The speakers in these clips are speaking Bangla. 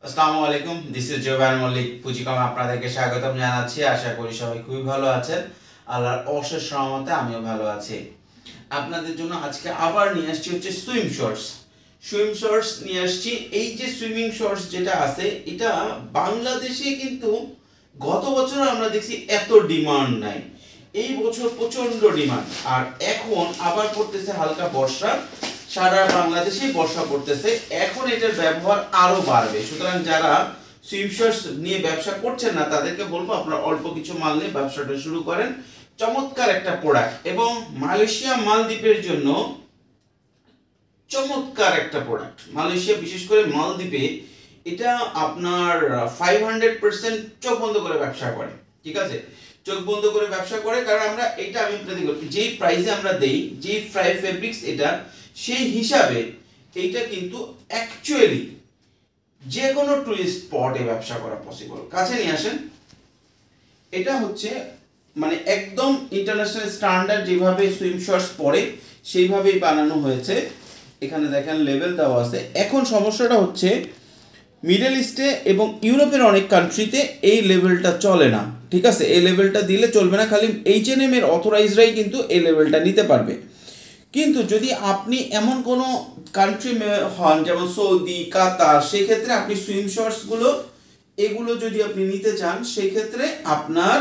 আসসালামু আলাইকুম, দিস ইজ জোবান মল্লিক। পুঁজিকমে আপনাদেরকে স্বাগতম জানাচ্ছি। আশা করি সবাই খুবই ভালো আছেন। আল্লাহর অশেষ রহমতে আমিও ভালো আছি। আপনাদের জন্য আজকে আবার নিয়ে আসছি হচ্ছে সুইম শর্টস নিয়ে আসছি। এই যে সুইমিং শর্টস যেটা আছে, এটা বাংলাদেশে কিন্তু গত বছর আমরা দেখছি এত ডিমান্ড নাই, এই বছর প্রচন্ড ডিমান্ড। আর এখন আবার পড়তেছে হালকা বর্ষা, সারা বাংলাদেশে বর্ষা পড়তেছে, এখন এটার ব্যবহার আরো বাড়বে। সুতরাং যারা সুইম শর্টস নিয়ে ব্যবসা করছেন না, তাদেরকে বলবো আপনারা অল্প কিছু মাল নিয়ে ব্যবসাটা শুরু করেন। চমৎকার একটা প্রোডাক্ট, এবং মালয়েশিয়া মালদ্বীপের জন্য চমৎকার একটা প্রোডাক্ট। মালয়েশিয়া, বিশেষ করে মালদ্বীপে এটা আপনার 500% চোখ বন্ধ করে ব্যবসা করে। ঠিক আছে, চোখ বন্ধ করে ব্যবসা করে, কারণ আমরা এটা আমি আপনাদের যেই প্রাইসে আমরা দেই, যেই ফেব্রিক্স এটা, সেই হিসাবে এইটা কিন্তু অ্যাকচুয়ালি যে কোনো টুরিস্ট স্পটে ব্যবসা করা পসিবল। কাছে নিয়ে আসেন। এটা হচ্ছে মানে একদম ইন্টারন্যাশনাল স্ট্যান্ডার্ড, যেভাবে সুইম শর্টস পরে সেইভাবেই বানানো হয়েছে। এখানে দেখেন লেভেল দেওয়া আছে। এখন সমস্যাটা হচ্ছে মিডল ইস্টে এবং ইউরোপের অনেক কান্ট্রিতে এই লেভেলটা চলে না। ঠিক আছে, এই লেভেলটা দিলে চলবে না, খালি H&M এর অথরাইজরাই কিন্তু এই লেভেলটা নিতে পারবে। কিন্তু যদি আপনি এমন কোনো কান্ট্রি হন যেমন সৌদি, কাতার, সেক্ষেত্রে আপনি সুইম শর্টসগুলো এগুলো যদি আপনি নিতে চান, সেক্ষেত্রে আপনার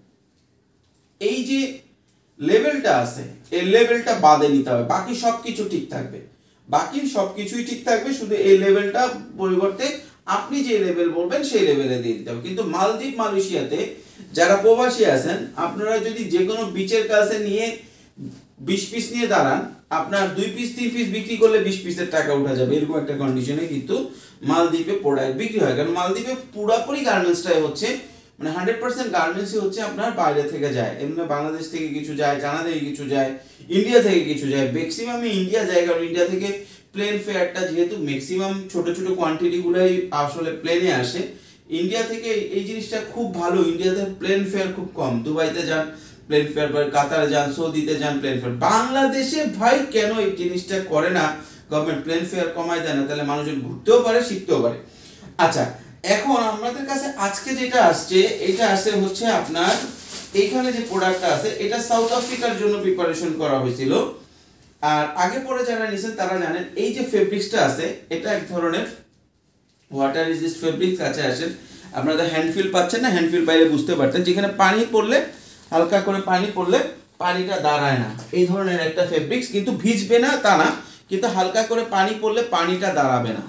এই যে লেভেলটা আছে, এই লেভেলটা বাদে নিতে হবে। বাকি সব কিছু ঠিক থাকবে, বাকি সব কিছুই ঠিক থাকবে, শুধু এই লেভেলটা পরিবর্তে আপনি যে লেভেল বলবেন সেই লেভেলে দিয়ে দিতে হবে। কিন্তু মালদ্বীপ, মালয়েশিয়াতে যারা প্রবাসী আছেন, আপনারা যদি যে কোনো বিচের কাছে নিয়ে 20 পিস নিয়ে দাঁড়ান, আপনার 2 পিস 3 পিস বিক্রি করলে 20 পিসের টাকা উঠা যাবে, এরকম একটা কন্ডিশনে কিন্তু মালদ্বীপে প্রোডাক্ট বিক্রি হয়। কারণ মালদ্বীপে পুরোপুরি গার্মেন্টসটাই হচ্ছে, মানে 100% গার্মেন্টসই হচ্ছে আপনার বাইরে থেকে যায়। এমনি বাংলাদেশ থেকে কিছু যায়, চায়না থেকে কিছু যায়, ইন্ডিয়া থেকে কিছু যায়। ম্যাক্সিমামই ইন্ডিয়া যায়, কারণ ইন্ডিয়া থেকে প্লেন ফেয়ারটা যেহেতু ম্যাক্সিমাম ছোট ছোট কোয়ান্টিটিগুলোই আসলে প্লেনে আসে, ইন্ডিয়া থেকে এই জিনিসটা খুব ভালো। ইন্ডিয়াতে প্লেন ফেয়ার খুব কম। দুবাইতে যান প্লেন ফেয়ার, কাতারে যান, সৌদিতে যান প্লেন ফেয়ার। বাংলাদেশে ভাই কেন এই জিনিসটা করে না গভর্নমেন্ট? প্লেন ফেয়ার কমায় দেয় না, তাহলে মানুষজন ঘুরতেও পারে, শিখতেও পারে। আচ্ছা, এখন আমাদের কাছে আজকে যেটা আসছে, এটা আসে হচ্ছে আপনার এইখানে যে প্রোডাক্টটা আছে, এটা সাউথ আফ্রিকার জন্য প্রিপারেশন করা হয়েছিল। আর আগে পরে যারা নিছেন তারা জানেন, এই যে ফেব্রিক্সটা আছে, এটা এক ধরনের ওয়াটার রেজিস্ট ফেব্রিক্স। কাছে আসেন, আপনারা হ্যান্ডফিল পাচ্ছেন না? হ্যান্ডফিল পাইলে বুঝতে পারতেন, যেখানে পানি পড়লে, হালকা করে পানি পড়লে পানিটা দাঁড়ায় না, এই ধরনের একটা ফেব্রিক্স। কিন্তু ভিজবে না তা না, কিন্তু হালকা করে পানি পড়লে পানিটা দাঁড়াবে না,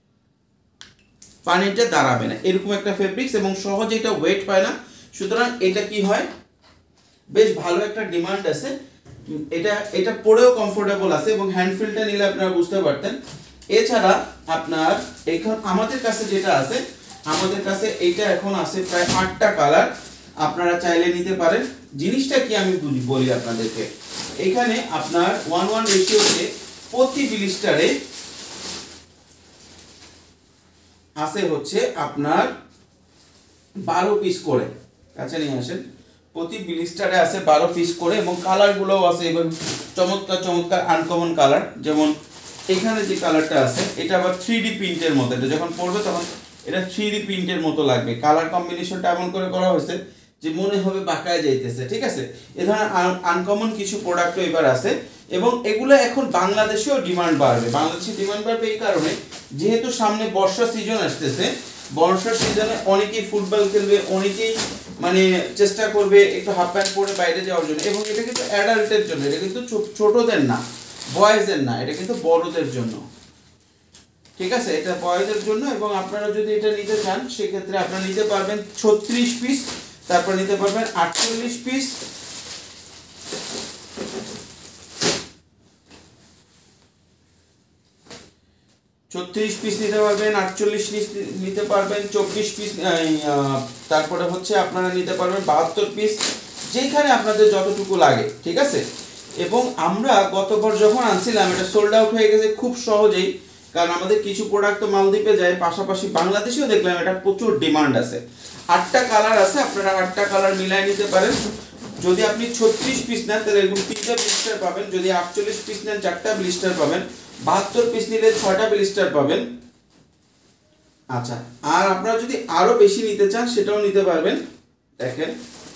পানিটা দাঁড়াবে না, এরকম একটা ফেব্রিক্স। এবং সহজে এটা ওয়েট পায় না। সুতরাং এটা কি হয়, বেশ ভালো একটা ডিমান্ড আছে। এটা এটা পরেও কমফোর্টেবল আছে, এবং হ্যান্ডফিলটা নিলে আপনারা বুঝতে পারতেন। এছাড়া আপনার এখন আমাদের কাছে যেটা আছে, আমাদের কাছে এইটা এখন আছে প্রায় 8টা কালার, আপনারা চাইলে নিতে পারেন। জিনিসটা কি আমি বলি আপনাদেরকে। এখানে আপনার 1:1 রেশিওতে প্রতি ব্লিস্টারে আছে হচ্ছে আপনার 12 পিস করে। কাছে নিয়ে আসেন। প্রতি ব্লিস্টারে আছে 12 পিস করে, এবং কালারগুলোও আছে এবং চমৎকার চমৎকার আনকমন কালার। যেমন এখানে যে কালারটা আছে, এটা আবার 3D প্রিন্টের মতো, এটা যখন পড়বে তখন এটা 3D প্রিন্টের মতো লাগবে। কালার কম্বিনেশনটা এমন করে করা হয়েছে যে মনে হবে বাঁকায় যাইতেছে। ঠিক আছে, এ ধরনের আনকমন কিছু প্রোডাক্টও এবার আছে, এবং এগুলো এখন বাংলাদেশেও ডিমান্ড বাড়বে। বাংলাদেশে ডিমান্ড বাড়বে এই কারণে, যেহেতু সামনে বর্ষা সিজন আসতেছে। বর্ষার সিজনে অনেকেই ফুটবল খেলবে, অনেকেই মানে চেষ্টা করবে একটু হাফ প্যান্ট পরে বাইরে যাওয়ার জন্য। এবং এটা কিন্তু অ্যাডাল্টের জন্য, এটা কিন্তু ছোটদের না, বয়েজের না, এটা কিন্তু বড়দের জন্য। ঠিক আছে, এটা বয়েজের জন্য। এবং আপনারা যদি এটা নিতে চান, সেক্ষেত্রে আপনারা নিতে পারবেন 36 পিস, তারপর নিতে পারবেন 48 পিস, 36 পিস নিতে পারবেন, 48 পিস নিতে পারবেন, 24 পিস, তারপরে হচ্ছে আপনারা নিতে পারবেন 72 পিস, যেখানে আপনাদের যতটুকু লাগে। ঠিক আছে, এবং আমরা গতবার যখন আনছিলাম, এটা সোল্ড আউট হয়ে গেছে খুব সহজেই, কারণ আমাদের কিছু প্রোডাক্ট তো মালদ্বীপে যায়, পাশাপাশি বাংলাদেশেও দেখলাম এটা প্রচুর ডিমান্ড আছে। 8টা কালার আছে, আপনারা 8টা কালার মিলাই নিতে পারেন। যদি আপনি 36 পিস নেন, তাহলে এরকম 3টা ব্লিস্টার পাবেন। যদি 48 পিস নেন, 4টা ব্লিস্টার পাবেন। 72 পিস নিলে 6টা ব্লিস্টার পাবেন। আচ্ছা, আর আপনারা যদি আরো বেশি নিতে চান সেটাও নিতে পারবেন। দেখেন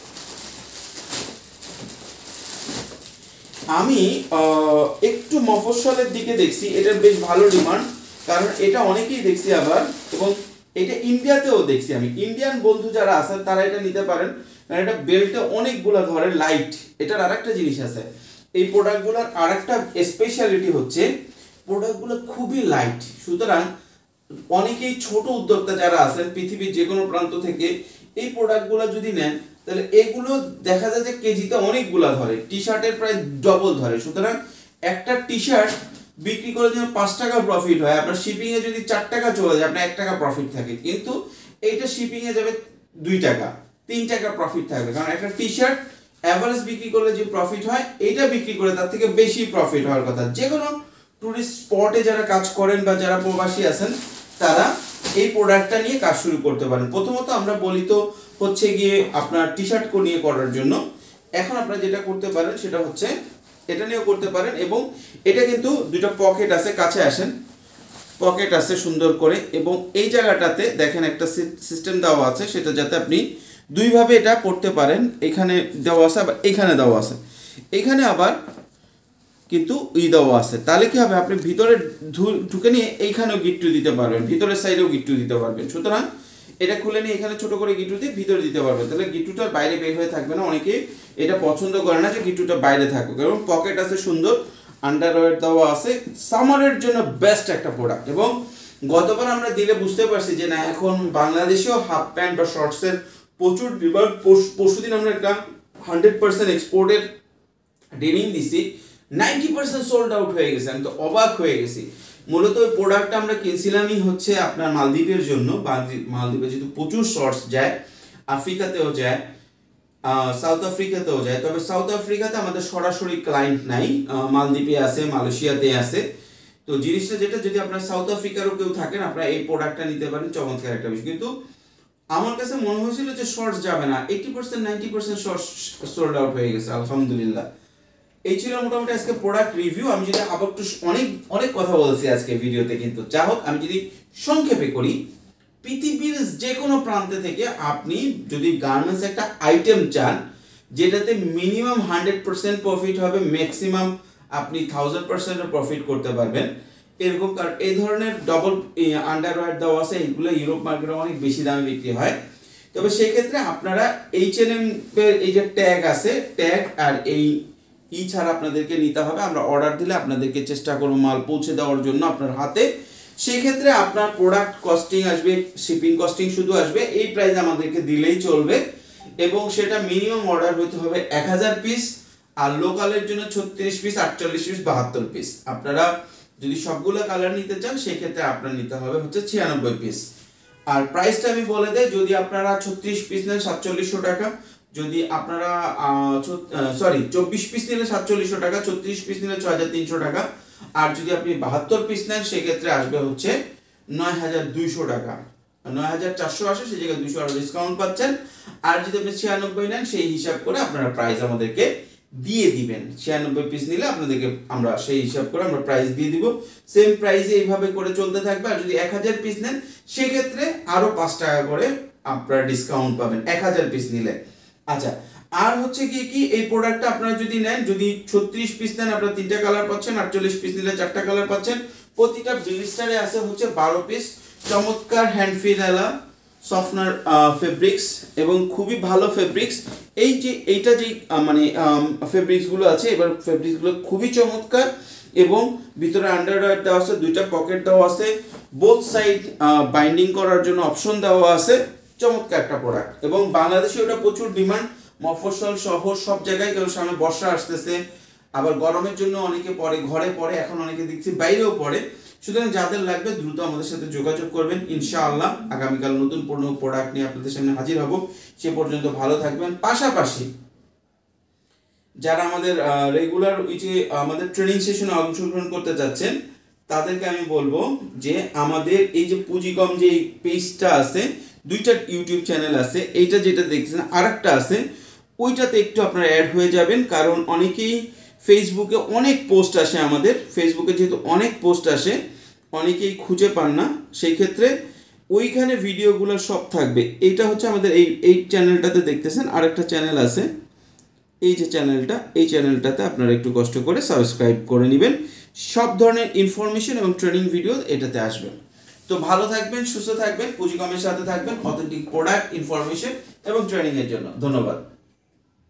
আমি একটু মফস্বলের দিকে দেখছি, এটার বেশ ভালো ডিমান্ড, কারণ এটা অনেকেই দেখছি আবার, এবং এটা ইন্ডিয়াতেও দেখছি আমি। ইন্ডিয়ান বন্ধু যারা আছেন তারা এটা নিতে পারেন, কারণ এটা বেল্টে অনেকগুলো ধরে লাইট। এটার আরেকটা জিনিস আছে, এই প্রোডাক্টগুলোর আরেকটা স্পেশালিটি হচ্ছে প্রোডাক্টগুলো খুবই লাইট। সুতরাং অনেকেই ছোট উদ্যোক্তা যারা আছেন পৃথিবীর যে কোনো প্রান্ত থেকে এই প্রোডাক্টগুলো যদি নেন, তাহলে এগুলো দেখা যায় যে কেজিতে অনেকগুলা ধরে, টি শার্টের প্রায় ডবল ধরে। সুতরাং একটা টি শার্ট বিক্রি করে যদি 5 টাকা প্রফিট হয়, আপনার শিপিং এ যদি 4 টাকা চলে যায়, আপনার 1 টাকা প্রফিট থাকে। কিন্তু এইটা শিপিং এ যাবে 2 টাকা, 3 টাকা প্রফিট থাকবে, কারণ একটা টি শার্ট অ্যাভারেজ বিক্রি করলে যে প্রফিট হয়, এইটা বিক্রি করে তার থেকে বেশি প্রফিট হওয়ার কথা। যে কোনো টুরিস্ট স্পটে যারা কাজ করেন বা যারা প্রবাসী আছেন, তারা এই প্রোডাক্টটা নিয়ে কাজ শুরু করতে পারেন। প্রথমত আমরা বলি তো হচ্ছে গিয়ে আপনার টি শার্ট নিয়ে করার জন্য। এখন আপনারা যেটা করতে পারেন সেটা হচ্ছে এটা নিয়েও করতে পারেন, এবং এটা কিন্তু দুটো পকেট আছে, কাছে আসেন, পকেট আছে সুন্দর করে, এবং এই জায়গাটাতে দেখেন একটা সিস্টেম দেওয়া আছে, সেটা যাতে আপনি দুইভাবে এটা করতে পারেন। এখানে দেওয়া আছে, আবার এখানে দেওয়া আছে, এখানে আবার কিন্তু দেওয়া আছে। তাহলে কি হবে, আপনি ভিতরে ঢুকে নিয়ে এইখানেও গিট্টু দিতে পারবেন, ভিতরের সাইডেও গিট্টু দিতে পারবেন। সুতরাং এটা খুলে নিয়ে এখানে ছোট করে গিট্টু দিয়ে ভিতরে দিতে পারবেন, তাহলে গিট্টুটার বাইরে বের হয়ে থাকবে না। অনেকে এটা পছন্দ করে না যে গিট্টুটা বাইরে থাকুক, এবং পকেট আছে সুন্দর, আন্ডারওয়্যার দেওয়া আছে। সামারের জন্য বেস্ট একটা প্রোডাক্ট। এবং গতবার আমরা দিলে বুঝতে পারছি যে না, এখন বাংলাদেশেও হাফ প্যান্ট বা শর্টসের প্রচুর ডিমান্ড। পরশুদিন আমরা একটা 100% এক্সপোর্টের ডেনিম দিছি, 90% সোল্ড আউট হয়ে গেছে। আমি তো অবাক হয়ে গেছি। মূলত ওই প্রোডাক্টটা আমরা কিনছিলামই হচ্ছে আপনার মালদ্বীপের জন্য। মালদ্বীপে যেহেতু প্রচুর শর্টস যায়, আফ্রিকাতেও যায়, সাউথ আফ্রিকাতেও যায়। তবে সাউথ আফ্রিকাতে আমাদের সরাসরি ক্লায়েন্ট নাই, মালদ্বীপে আছে, মালয়েশিয়াতে আছে। তো জিনিসটা যেটা, যদি আপনার সাউথ আফ্রিকারও কেউ থাকেন, আপনারা এই প্রোডাক্টটা নিতে পারেন, চমৎকার একটা বিষয়। কিন্তু আমার কাছে মনে হয়েছিল যে শর্টস যাবে না, 80% 90% শর্টস সোল্ড আউট হয়ে গেছে, আলহামদুলিল্লাহ। এই ছিল মোটামুটি আজকে প্রোডাক্ট রিভিউ। আমি যদি আবার একটু অনেক কথা বলছি আজকে ভিডিওতে, কিন্তু যা হোক আমি যদি সংক্ষেপে করি, পৃথিবীর যে কোনো প্রান্তে থেকে আপনি যদি গার্মেন্টস একটা আইটেম চান যেটাতে মিনিমাম 100% প্রফিট হবে, ম্যাক্সিমাম আপনি 1000% প্রফিট করতে পারবেন, এরকম। কারণ এই ধরনের ডবল আন্ডারওয়্যার দেওয়া আছে, এগুলো ইউরোপ মার্কেটে অনেক বেশি দামে বিক্রি হয়। তবে সেই ক্ষেত্রে আপনারা H&M এর এই যে ট্যাগ আছে, ট্যাগ আর এই ছাড়া আপনাদেরকে নিতে হবে। আমরা অর্ডার দিলে আপনাদেরকে চেষ্টা করব মাল পৌঁছে দেওয়ার জন্য আপনার হাতে। সেই ক্ষেত্রে আপনার প্রোডাক্ট কস্টিং আসবে, শিপিং কস্টিং শুধু আসবে, এই প্রাইস আমাদেরকে দিলেই চলবে। এবং সেটা মিনিমাম অর্ডার হতে হবে 1000 পিস, আর লোকালের জন্য 36 পিস, 48 পিস, 72 পিস। আপনারা যদি সবগুলো কালার নিতে চান, সেই ক্ষেত্রে আপনার নিতে হবে হচ্ছে 96 পিস। আর প্রাইসটা আমি বলে দেই, যদি আপনারা 36 পিস নেন 4700 টাকা, যদি আপনারা 24 পিস নিলে 4700 টাকা, 34 পিস নিলে 6300 টাকা, আর যদি আপনি 72 পিস নেন সেক্ষেত্রে আসবে হচ্ছে 9200 টাকা। 9400 আসে, সেই জায়গায় 200 আরো ডিসকাউন্ট পাচ্ছেন। আর যদি আপনি 96 নেন, সেই হিসাব করে আপনারা প্রাইস আমাদেরকে দিয়ে দিবেন। 96 পিস নিলে আপনাদেরকে আমরা সেই হিসাব করে আমরা প্রাইস দিয়ে দিব। সেম প্রাইসে এইভাবে করে চলতে থাকবে। আর যদি 1000 পিস নেন, সেক্ষেত্রে আরো 5 টাকা করে আপনারা ডিসকাউন্ট পাবেন 1000 পিস নিলে। আচ্ছা, আর হচ্ছে কি এই প্রোডাক্টটা আপনারা যদি নেন, যদি 36 পিস নেন আপনারা 3টা কালার পাচ্ছেন, 48 পিস নিলে 4টা কালার পাচ্ছেন। প্রতিটা ব্লিস্টারে আছে হচ্ছে 12 পিস চমৎকার হ্যান্ড ফিনালা সফটনার ফেব্রিক্স, এবং খুবই ভালো ফেব্রিক্স। এই যে এইটা যে মানে ফেব্রিক্সগুলো আছে, এবার ফেব্রিক্সগুলো খুবই চমৎকার, এবং ভিতরে আন্ডারওয়্যার দেওয়া আছে, 2টা পকেট দেওয়া আছে, বোথ সাইড বাইন্ডিং করার জন্য অপশন দেওয়া আছে। চমৎকার একটা প্রোডাক্ট, এবং বাংলাদেশে ওটা প্রচুর ডিমান্ড, মফস্বল শহর সব জায়গায়। কারণ সামনে বর্ষা আসতেছে, আবার গরমের জন্য অনেকে পরে, ঘরে পরে, এখন অনেকে দেখছি বাইরেও পড়ে। সুতরাং যাদের লাগবে দ্রুত আমাদের সাথে যোগাযোগ করবেন। ইনশাআল্লাহ আগামীকাল নতুন প্রোডাক্ট নিয়ে আপনাদের সামনে হাজির হব। সে পর্যন্ত ভালো থাকবেন। পাশাপাশি যারা আমাদের রেগুলার আমাদের ট্রেনিং সেশনে অংশগ্রহণ করতে যাচ্ছেন, তাদেরকে আমি বলবো যে আমাদের এই যে পুঁজিকম যে পেজটা আছে, 2টা ইউটিউব চ্যানেল আছে, এইটা যেটা দেখছেন আরেকটা আছে, ওইটাতে একটু আপনারা অ্যাড হয়ে যাবেন। কারণ অনেকেই ফেসবুকে অনেক পোস্ট আসে, আমাদের ফেসবুকে যেহেতু অনেক পোস্ট আসে, অনেকেই খুঁজে পান না। সেই ক্ষেত্রে ওইখানে ভিডিওগুলো সব থাকবে। এইটা হচ্ছে আমাদের এই চ্যানেলটাতে দেখতেছেন, আরেকটা চ্যানেল আছে, এই যে চ্যানেলটা, এই চ্যানেলটাতে আপনারা একটু কষ্ট করে সাবস্ক্রাইব করে নেবেন। সব ধরনের ইনফরমেশন এবং ট্রেনিং ভিডিও এটাতে আসবে। তো ভালো থাকবেন, সুস্থ থাকবেন, পুঁজিকমের সাথে থাকবেন অথেন্টিক প্রোডাক্ট, ইনফরমেশন এবং ট্রেনিংয়ের জন্য। ধন্যবাদ।